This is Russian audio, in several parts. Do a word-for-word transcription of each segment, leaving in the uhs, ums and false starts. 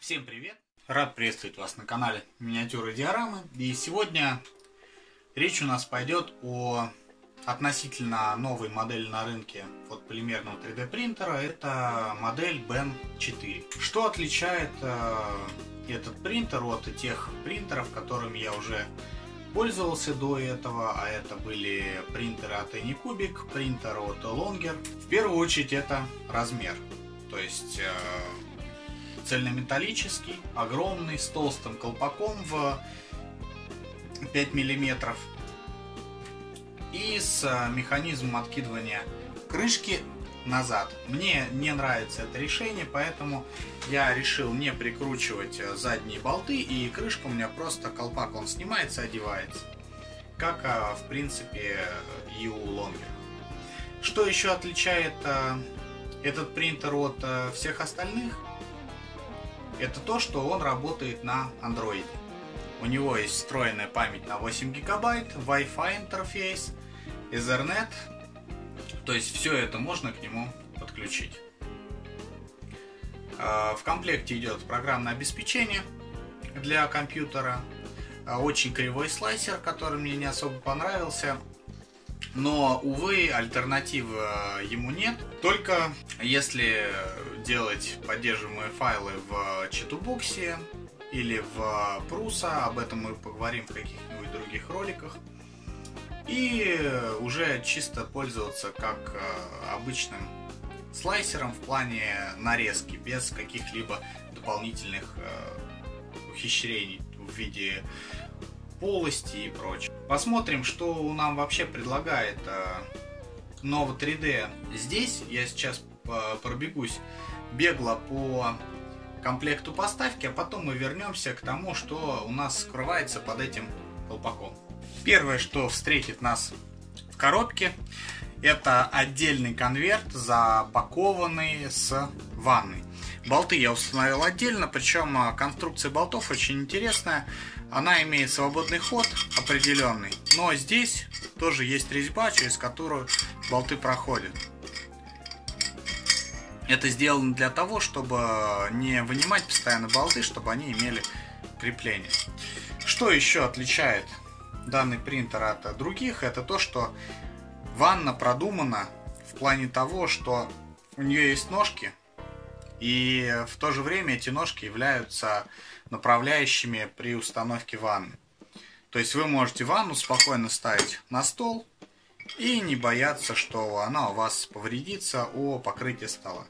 Всем привет! Рад приветствовать вас на канале Миниатюры и Диорамы. И сегодня речь у нас пойдет о относительно новой модели на рынке от полимерного три дэ принтера. Это модель би и эн четыре. Что отличает э, этот принтер от тех принтеров, которыми я уже пользовался до этого, а это были принтеры от Anycubic, принтер от Longer. В первую очередь это размер, то есть э, цельнометаллический, огромный, с толстым колпаком в пять миллиметров и с механизмом откидывания крышки назад. Мне не нравится это решение, поэтому я решил не прикручивать задние болты, и крышка у меня просто, колпак он снимается, одевается, как в принципе и у Longer. Что еще отличает этот принтер от всех остальных? Это то, что он работает на Android. У него есть встроенная память на восемь гигабайт, Wi-Fi интерфейс, Ethernet. То есть все это можно к нему подключить. В комплекте идет программное обеспечение для компьютера. Очень кривой слайсер, который мне не особо понравился. Но, увы, альтернативы ему нет. Только если делать поддерживаемые файлы в Читубоксе или в Пруса, об этом мы поговорим в каких-нибудь других роликах. И уже чисто пользоваться как обычным слайсером в плане нарезки, без каких-либо дополнительных ухищрений в виде полости и прочее. Посмотрим, что нам вообще предлагает Nova три дэ. Здесь я сейчас пробегусь бегло по комплекту поставки, а потом мы вернемся к тому, что у нас скрывается под этим колпаком. Первое, что встретит нас в коробке, это отдельный конверт, запакованный с ванной. Болты я установил отдельно, причем конструкция болтов очень интересная. Она имеет свободный ход определенный, но здесь тоже есть резьба, через которую болты проходят. Это сделано для того, чтобы не вынимать постоянно болты, чтобы они имели крепление. Что еще отличает данный принтер от других, это то, что ванна продумана в плане того, что у нее есть ножки, и в то же время эти ножки являются направляющими при установке ванны. То есть вы можете ванну спокойно ставить на стол и не бояться, что она у вас повредится о покрытие стола.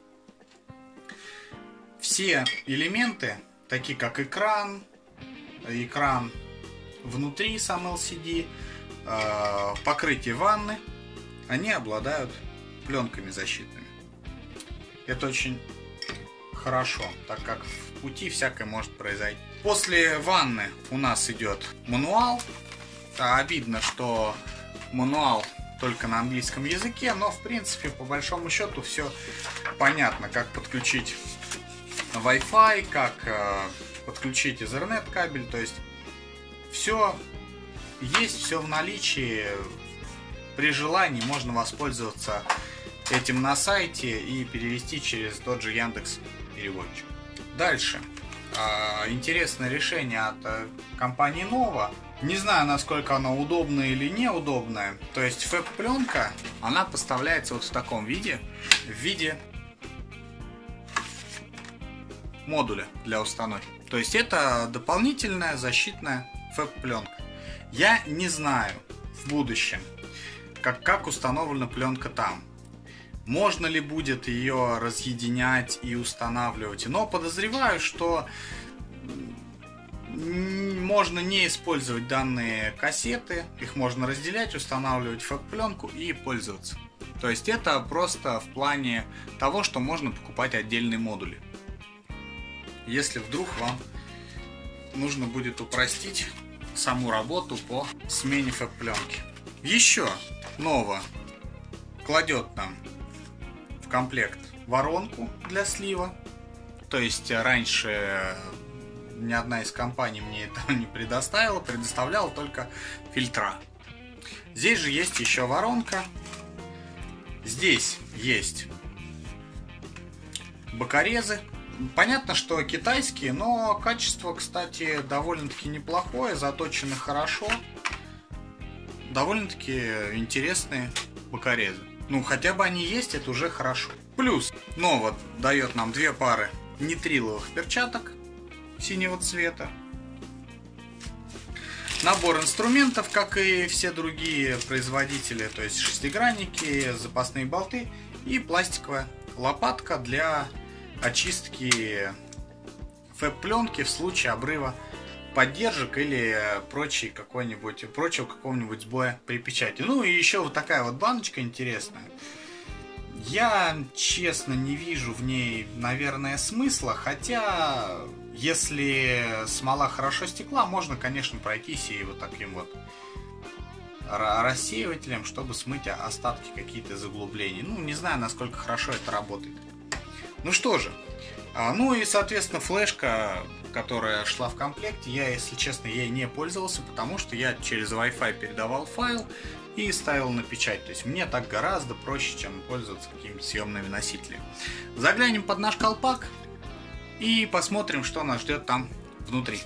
Все элементы, такие как экран, экран внутри сам эл си ди, покрытие ванны, они обладают пленками защитными. Это очень хорошо, так как в пути всякое может произойти. После ванны у нас идет мануал. Да, видно, что мануал только на английском языке, но в принципе по большому счету все понятно, как подключить Wi-Fi, как э, подключить Ethernet кабель, то есть все есть, все в наличии. При желании можно воспользоваться этим на сайте и перевести через тот же Яндекс переводчик. Дальше. Интересное решение от компании Nova. Не знаю, насколько оно удобное или неудобное. То есть фэб-пленка, она поставляется вот в таком виде, в виде модуля для установки. То есть это дополнительная защитная фэб-пленка. Я не знаю в будущем, как, как установлена пленка там. Можно ли будет ее разъединять и устанавливать? Но подозреваю, что можно не использовать данные кассеты. Их можно разделять, устанавливать фэб-пленку и пользоваться. То есть это просто в плане того, что можно покупать отдельные модули. Если вдруг вам нужно будет упростить саму работу по смене фэб-пленки. Еще Nova кладет нам в комплект воронку для слива. То есть раньше ни одна из компаний мне этого не предоставила, предоставляла только фильтра. Здесь же есть еще воронка. Здесь есть бокорезы понятно, что китайские, но качество, кстати, довольно-таки неплохое, заточено хорошо. Довольно-таки интересные бокорезы. Ну, хотя бы они есть, это уже хорошо. Плюс Nova дает нам две пары нитриловых перчаток синего цвета. Набор инструментов, как и все другие производители, то есть шестигранники, запасные болты и пластиковая лопатка для очистки фэб-пленки в случае обрыва поддержек или прочей какой-нибудь, прочего какого-нибудь сбоя при печати. Ну и еще вот такая вот баночка интересная. Я, честно, не вижу в ней, наверное, смысла, хотя, если смола хорошо стекла, можно, конечно, пройтись и вот таким вот рассеивателем, чтобы смыть остатки какие-то заглублений. Ну, не знаю, насколько хорошо это работает. Ну что же, ну и, соответственно, флешка, которая шла в комплекте, я, если честно, ей не пользовался, потому что я через Wi-Fi передавал файл и ставил на печать. То есть мне так гораздо проще, чем пользоваться какими-то съемными носителями. Заглянем под наш колпак и посмотрим, что нас ждет там внутри.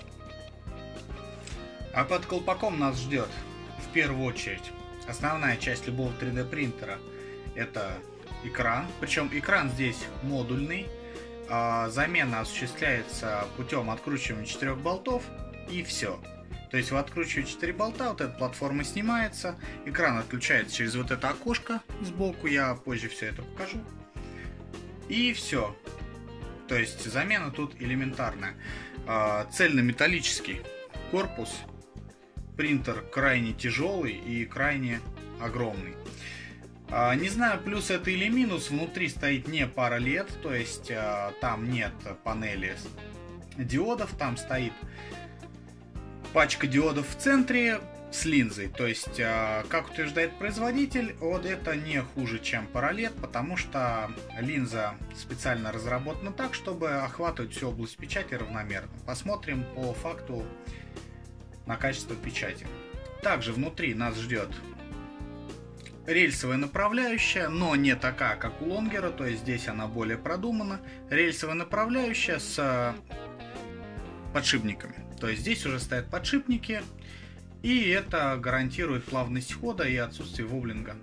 А под колпаком нас ждет в первую очередь основная часть любого три дэ принтера. Это экран. Причем экран здесь модульный. Замена осуществляется путем откручивания четырех болтов и все. То есть вы откручиваете четыре болта, вот эта платформа снимается, экран отключается через вот это окошко сбоку, я позже все это покажу. И все. То есть замена тут элементарная. Цельнометаллический корпус. Принтер крайне тяжелый и крайне огромный. Не знаю, плюс это или минус, внутри стоит не пара лед, то есть там нет панели диодов, там стоит пачка диодов в центре с линзой. То есть, как утверждает производитель, вот это не хуже, чем паралет, потому что линза специально разработана так, чтобы охватывать всю область печати равномерно. Посмотрим по факту на качество печати. Также внутри нас ждет рельсовая направляющая, но не такая, как у Лонгера, то есть здесь она более продумана. Рельсовая направляющая с подшипниками. То есть здесь уже стоят подшипники, и это гарантирует плавность хода и отсутствие воблинга.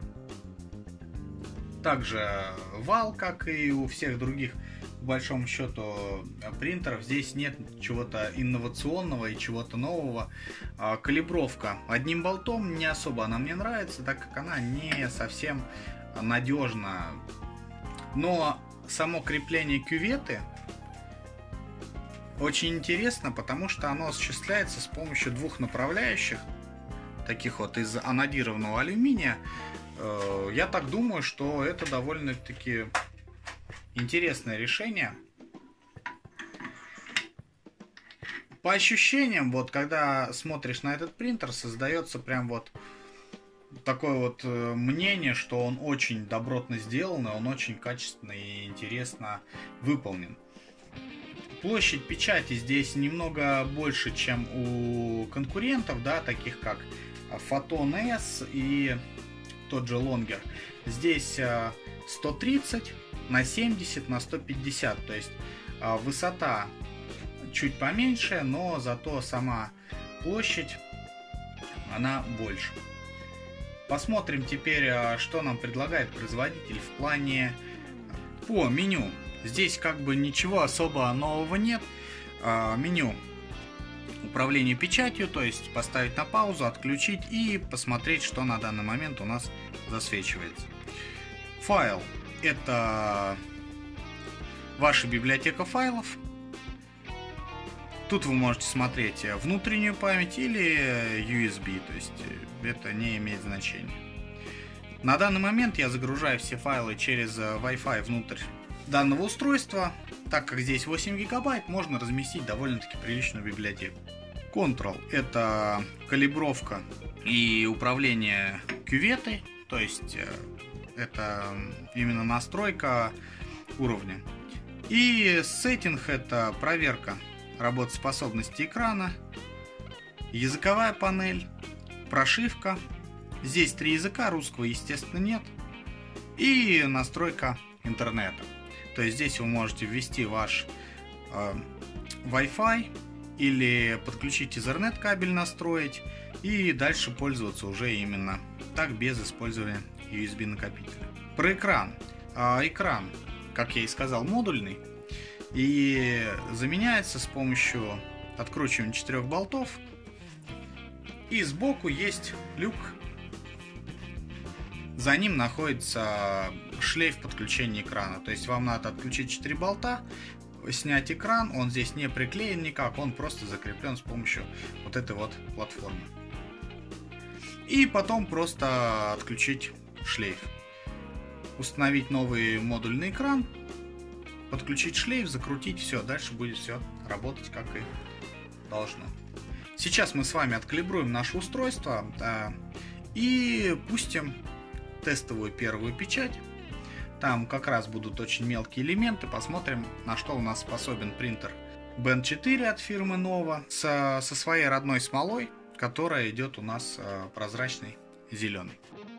Также вал, как и у всех других, по большому счету, принтеров, здесь нет чего-то инновационного и чего-то нового. Калибровка одним болтом не особо она мне нравится, так как она не совсем надежна. Но само крепление кюветы очень интересно, потому что оно осуществляется с помощью двух направляющих, таких вот из анодированного алюминия. Я так думаю, что это довольно-таки интересное решение. По ощущениям, вот когда смотришь на этот принтер, создается прям вот такое вот мнение, что он очень добротно сделан, и он очень качественно и интересно выполнен. Площадь печати здесь немного больше, чем у конкурентов, да, таких как Photon S и тот же Longer. Здесь сто тридцать на семьдесят на сто пятьдесят, то есть высота чуть поменьше, но зато сама площадь она больше. Посмотрим теперь, что нам предлагает производитель в плане по меню. Здесь как бы ничего особо нового нет. Меню управления печатью, то есть поставить на паузу, отключить и посмотреть, что на данный момент у нас засвечивается. Файл — это ваша библиотека файлов. Тут вы можете смотреть внутреннюю память или ю эс би, то есть это не имеет значения. На данный момент я загружаю все файлы через Wi-Fi внутрь данного устройства, так как здесь восемь гигабайт, можно разместить довольно-таки приличную библиотеку. Control — это калибровка и управление кюветой, то есть это именно настройка уровня. И Setting — это проверка работоспособности экрана, языковая панель, прошивка. Здесь три языка, русского, естественно, нет. И настройка интернета. То есть здесь вы можете ввести ваш э, Wi-Fi или подключить Ethernet кабель, настроить и дальше пользоваться уже именно так, без использования ю эс би накопителя. Про экран. Э, экран, как я и сказал, модульный и заменяется с помощью откручивания четырех болтов. И сбоку есть люк. За ним находится шлейф подключения экрана. То есть вам надо отключить четыре болта, снять экран. Он здесь не приклеен никак, он просто закреплен с помощью вот этой вот платформы. И потом просто отключить шлейф. Установить новый модульный экран, подключить шлейф, закрутить, все. Дальше будет все работать как и должно. Сейчас мы с вами откалибруем наше устройство, да, и пустим тестовую первую печать. Там как раз будут очень мелкие элементы. Посмотрим, на что у нас способен принтер бен четыре от фирмы Nova со, со своей родной смолой, которая идет у нас э, прозрачный зеленый.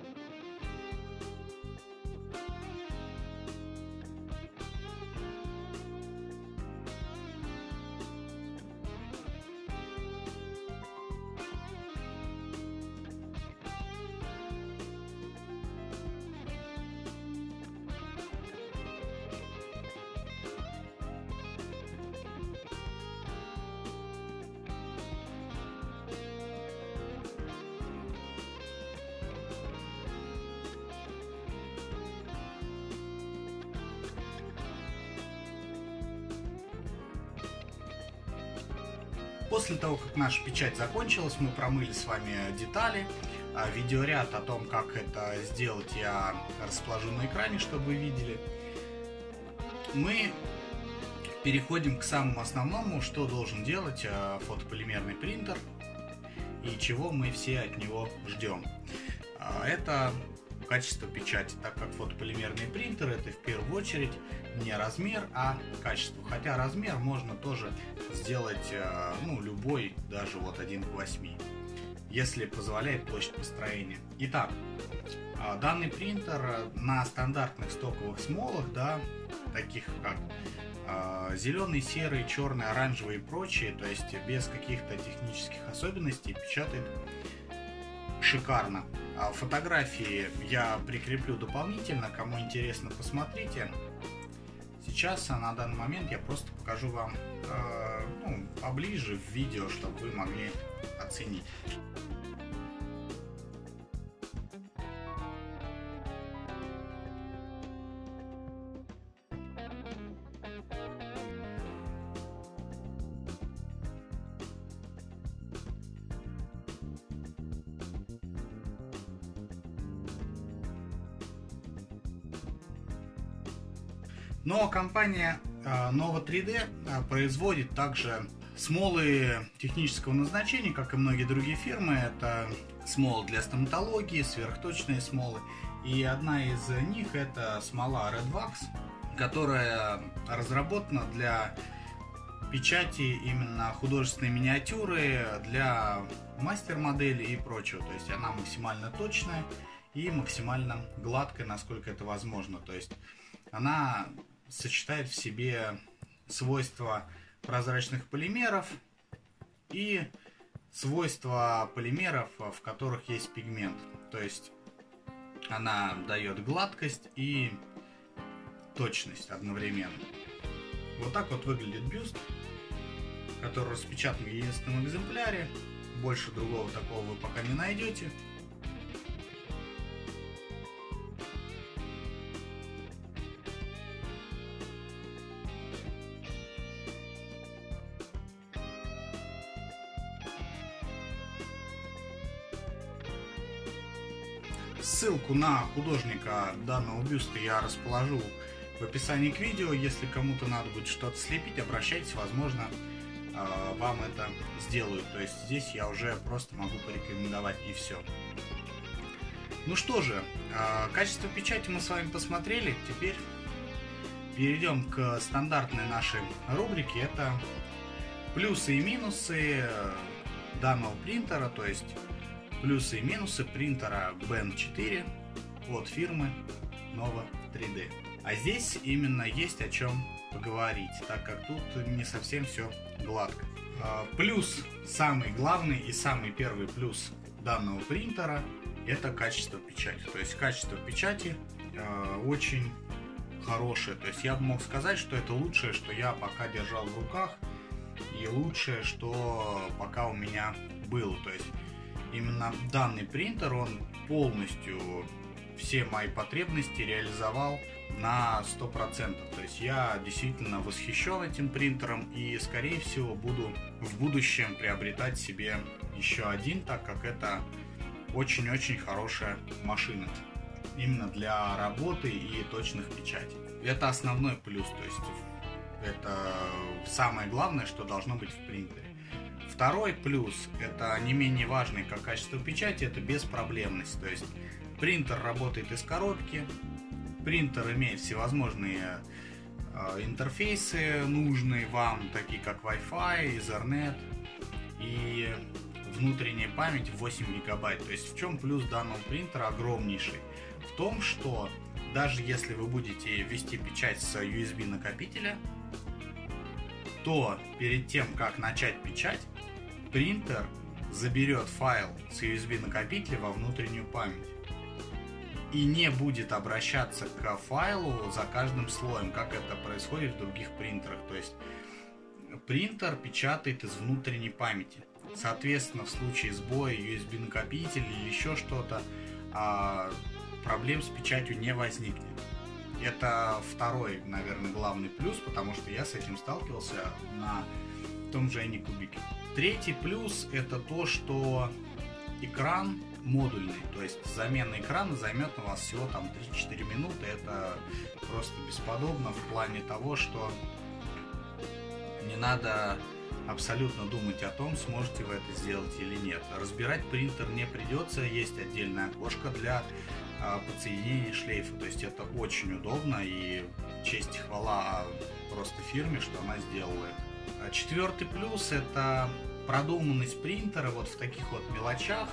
После того, как наша печать закончилась, мы промыли с вами детали. Видеоряд о том, как это сделать, я расположу на экране, чтобы вы видели. Мы переходим к самому основному, что должен делать фотополимерный принтер и чего мы все от него ждем. Это качество печати, так как фотополимерный принтер — это в первую очередь не размер, а качество. Хотя размер можно тоже сделать, ну, любой, даже вот один к восьми, если позволяет площадь построения. Итак, данный принтер на стандартных стоковых смолах, да, таких как зеленый, серый, черный, оранжевый и прочие, то есть без каких-то технических особенностей, печатает шикарно. Фотографии я прикреплю дополнительно, кому интересно, посмотрите. Сейчас на данный момент я просто покажу вам э, ну, поближе в видео, чтобы вы могли оценить. Но компания Nova три дэ производит также смолы технического назначения, как и многие другие фирмы. Это смолы для стоматологии, сверхточные смолы. И одна из них — это смола Redwax, которая разработана для печати именно художественной миниатюры, для мастер-модели и прочего. То есть она максимально точная и максимально гладкая, насколько это возможно. То есть она сочетает в себе свойства прозрачных полимеров и свойства полимеров, в которых есть пигмент. То есть она дает гладкость и точность одновременно. Вот так вот выглядит бюст, который распечатан в единственном экземпляре. Больше другого такого вы пока не найдете. Ссылку на художника данного бюста я расположу в описании к видео. Если кому-то надо будет что-то слепить, обращайтесь, возможно, вам это сделают. То есть здесь я уже просто могу порекомендовать, и все. Ну что же, качество печати мы с вами посмотрели. Теперь перейдем к стандартной нашей рубрике. Это плюсы и минусы данного принтера, то есть плюсы и минусы принтера бен четыре от фирмы Nova три дэ. А здесь именно есть о чем поговорить, так как тут не совсем все гладко. Плюс, самый главный и самый первый плюс данного принтера — это качество печати. То есть качество печати э, очень хорошее. То есть я бы мог сказать, что это лучшее, что я пока держал в руках, и лучшее, что пока у меня было. То есть именно данный принтер, он полностью все мои потребности реализовал на сто процентов. То есть я действительно восхищен этим принтером и, скорее всего, буду в будущем приобретать себе еще один, так как это очень-очень хорошая машина именно для работы и точных печатей. Это основной плюс, то есть это самое главное, что должно быть в принтере. Второй плюс, это не менее важный, как качество печати, это беспроблемность. То есть принтер работает из коробки, принтер имеет всевозможные э, интерфейсы, нужные вам, такие как Wi-Fi, Ethernet и внутренняя память восемь гигабайт. То есть в чем плюс данного принтера огромнейший? В том, что даже если вы будете ввести печать с ю эс би накопителя, то перед тем, как начать печать, принтер заберет файл с ю эс би накопителя во внутреннюю память и не будет обращаться к файлу за каждым слоем, как это происходит в других принтерах. То есть принтер печатает из внутренней памяти. Соответственно, в случае сбоя ю эс би накопителя или еще что-то, проблем с печатью не возникнет. Это второй, наверное, главный плюс, потому что я с этим сталкивался на том же Anycubic. Третий плюс — это то, что экран модульный, то есть замена экрана займет у вас всего там три-четыре минуты. Это просто бесподобно в плане того, что не надо абсолютно думать о том, сможете вы это сделать или нет. Разбирать принтер не придется, есть отдельное окошко для а, подсоединения шлейфа, то есть это очень удобно, и честь и хвала просто фирме, что она сделала это. Четвертый плюс — это продуманность принтера вот в таких вот мелочах,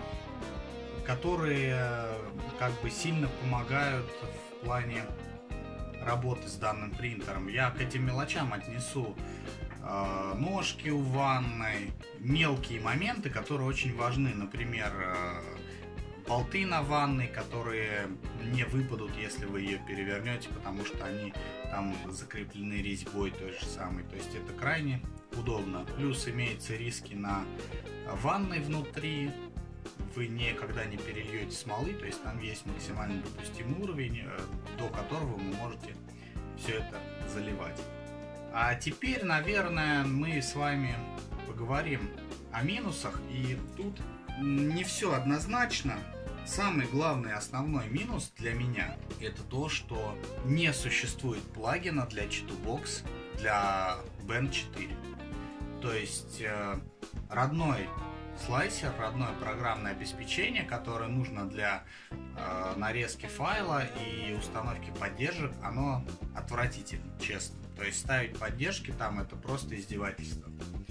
которые как бы сильно помогают в плане работы с данным принтером. Я к этим мелочам отнесу э, ножки у ванной, мелкие моменты, которые очень важны. Например, э, болты на ванной, которые не выпадут, если вы ее перевернете, потому что они там закреплены резьбой той же самой. То есть это крайне удобно. Плюс имеются риски на ванной внутри. Вы никогда не перельете смолы, то есть там есть максимально допустимый уровень, до которого вы можете все это заливать. А теперь, наверное, мы с вами поговорим о минусах, и тут не все однозначно. Самый главный основной минус для меня — это то, что не существует плагина для Chitubox для бен четыре. То есть родной слайсер, родное программное обеспечение, которое нужно для э, нарезки файла и установки поддержек, оно отвратительно, честно. То есть ставить поддержки там — это просто издевательство.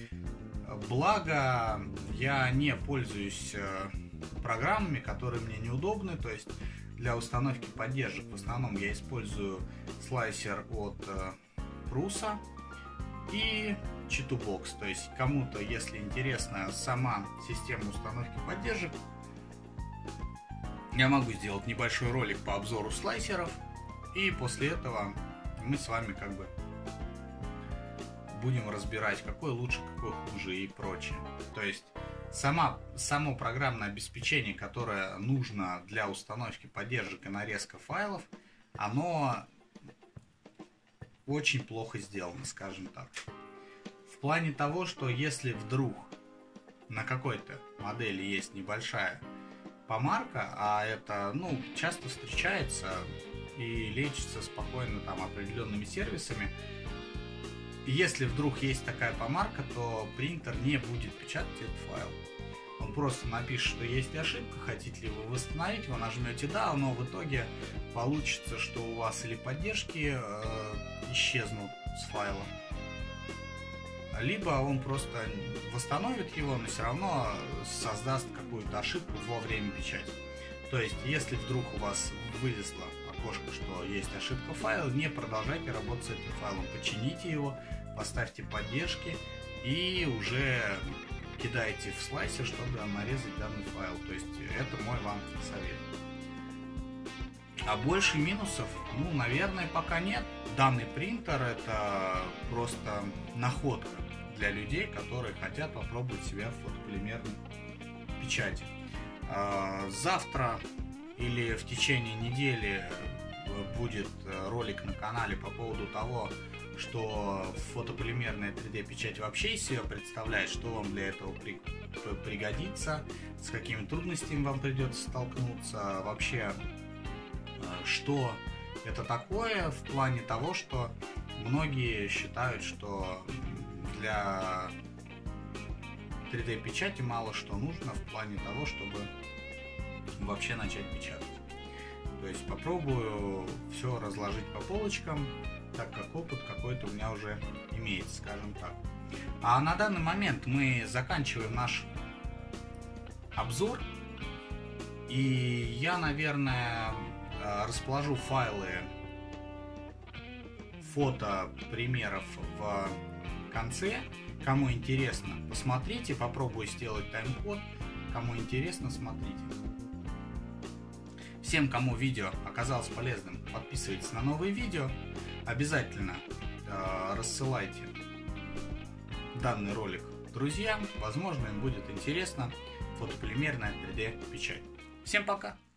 Благо, я не пользуюсь э, программами, которые мне неудобны. То есть для установки поддержек в основном я использую слайсер от э, Prusa и Chitubox. То есть кому-то, если интересна сама система установки поддержек, я могу сделать небольшой ролик по обзору слайсеров, и после этого мы с вами как бы будем разбирать, какой лучше, какой хуже и прочее. То есть сама, само программное обеспечение, которое нужно для установки поддержек и нарезка файлов, оно очень плохо сделано, скажем так. В плане того, что если вдруг на какой-то модели есть небольшая помарка, а это, ну, часто встречается и лечится спокойно там определенными сервисами, если вдруг есть такая помарка, то принтер не будет печатать этот файл. Он просто напишет, что есть ошибка, хотите ли вы восстановить, вы нажмете «да», но в итоге получится, что у вас или поддержки э, исчезнут с файла, либо он просто восстановит его, но все равно создаст какую-то ошибку во время печати. То есть, если вдруг у вас вылезла окошко, что есть ошибка файла, не продолжайте работать с этим файлом, почините его, поставьте поддержки и уже кидайте в слайсер, чтобы нарезать данный файл. То есть это мой вам совет. А больше минусов, ну, наверное, пока нет. Данный принтер — это просто находка для людей, которые хотят попробовать себя в фотополимерной печати. Завтра или в течение недели будет ролик на канале по поводу того, что фотополимерная три дэ печать вообще из себя представляет, что вам для этого пригодится, с какими трудностями вам придется столкнуться, вообще что это такое, в плане того, что многие считают, что для три дэ печати мало что нужно в плане того, чтобы вообще начать печатать. То есть попробую все разложить по полочкам, так как опыт какой-то у меня уже имеется, скажем так. А на данный момент мы заканчиваем наш обзор, и я, наверное, расположу файлы фото примеров в конце. Кому интересно, посмотрите, попробую сделать тайм-код. Кому интересно, смотрите. Всем, кому видео оказалось полезным, подписывайтесь на новые видео. Обязательно э, рассылайте данный ролик друзьям. Возможно, им будет интересно фотополимерная три дэ печать. Всем пока!